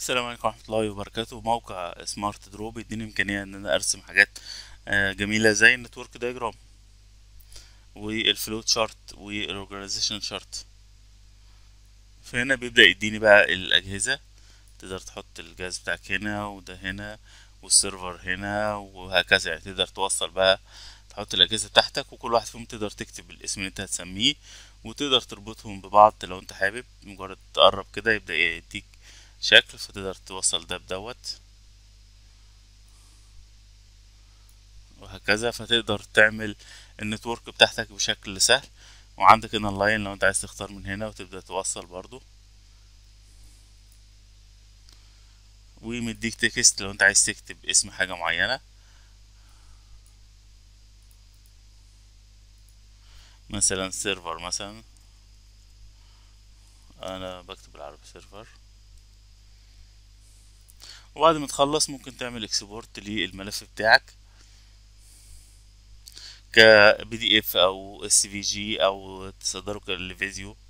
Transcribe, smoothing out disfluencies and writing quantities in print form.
السلام عليكم ورحمة الله وبركاته. موقع سمارت درو بيديني إمكانية إن أنا أرسم حاجات جميلة زي النتورك دايجرام والفلوت شارت والأورجانيزيشن شارت. فهنا بيبدأ يديني بقى الأجهزة، تقدر تحط الجهاز بتاعك هنا وده هنا والسيرفر هنا وهكذا. يعني تقدر توصل بقى، تحط الأجهزة بتاعتك وكل واحد فيهم تقدر تكتب الاسم اللي انت هتسميه، وتقدر تربطهم ببعض لو انت حابب. مجرد تقرب كده يبدأ يديك شكل، فتقدر توصل ده بدوت وهكذا. فتقدر تعمل النتورك بتاعتك بشكل سهل. وعندك هنا اللاين لو انت عايز تختار من هنا وتبدأ توصل برضو، ومديك تكست لو انت عايز تكتب اسم حاجة معينة. مثلا سيرفر، مثلا انا بكتب بالعربي سيرفر. وبعد ما تخلص ممكن تعمل اكسبورت للملف بتاعك ك بي دي اف او اس في جي او تصدره كالفيديو.